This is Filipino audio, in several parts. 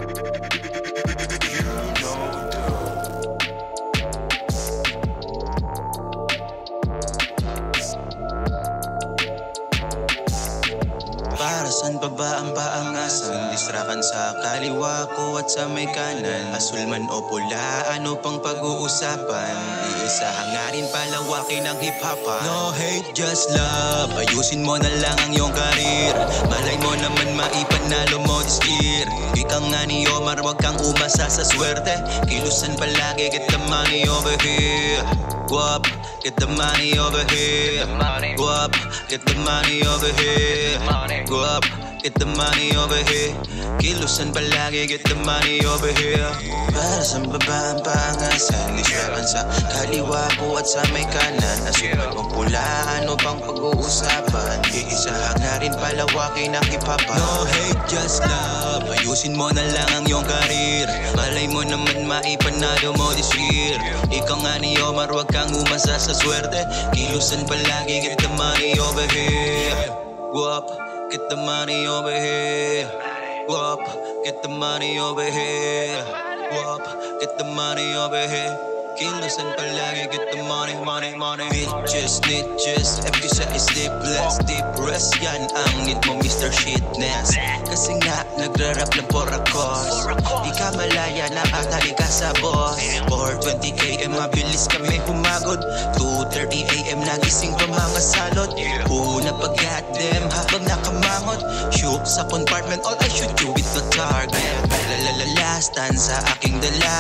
Para saan pa ba ang paangasan? Distrakan sa kaliwa ko at sa may kanan. Asul man o pula, ano pang pag-uusapan? Iisa hangarin palawakin ang hip-hopan. No hate, just love. Ayusin mo na lang ang iyong karir. Malay mo naman maipanalo mo this year. Ika nga ni Omar, wag kang umasa sa swerte. Kilusan palagi, get the money over here. Guap, get the money over here. Guap, get the money over here. Go up, get the money over here. Kilusan palagi, get the money over here. Para saan ba ang paangasan? Distrakan sa kaliwa ko at sa may kanan. Asuman o pula, ano pang pag-uusapan? Iisa hangarin palawakin ang hip-hopan. No hate, just love. Ayusin mo na lang ang iyong karir. Malay mo naman maipanalo mo this year. Ikaw nga ni Omar, wag kang umasa sa swerte. Kilusan palagi, get the money over here. Go up, get the money over here. Go up, get the money over here. Go up, get the money over here. Kilusan palagi, get the money, money, money. Bitches, snitches, FB is sleepless. Deep rest, yan ang need mo, Mr. Shitness. Kasi nga, nagra-rap lang for a cause. Di ka malaya, nakatali ka sa boss. 4:20 AM, mabilis kami humagod. 2:30 AM, nagising pa mga salot. Una pag-goddamn, habang nakamangot. Shoot sa compartment, all I shoot you with the target. Lalalala, stand sa aking dala.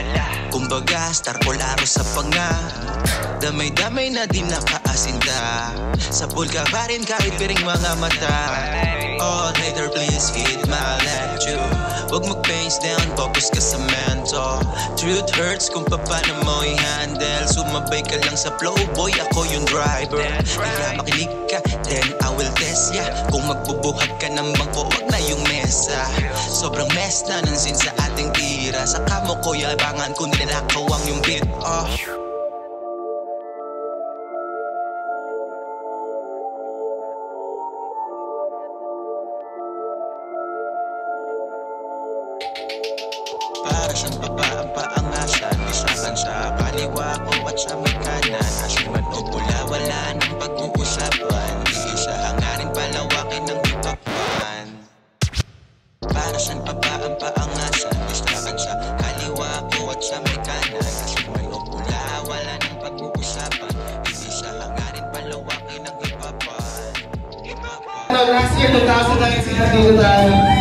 Kumbaga, star polaro sa panga. Damay-damay na din nakaasinda. Sa pool ka pa rin kahit piring mga mata. Oh, hater, please hit my lecture. Huwag mag-face down, focus ka sa mental. Truth hurts kung paano mo i-handle. Sumabay ka lang sa flow, boy, ako yung driver. Kaya makinig ka, then I will test ya. Kung magbubuhat ka ng bangko, wag na yung mesa. Sobrang mess na nansin sa ating tira. Sa kamo ko yabangan kung nilalakaw ang yung beat. Para saan pa ba ang paangasan? Distrakan sa kaliwa ko at sa may kanan. Asuman o pula, wala nang pag-uusapan. Iisa hangarin palawakin ng hip-hopan. Para saan pa ba ang paangasan? Distrakan sa kaliwa ko at sa may kanan. Asuman o pula, wala nang pag-uusapan. Iisa hangarin palawakin ng hip-hopan. Last year, 2019 na dito tayo.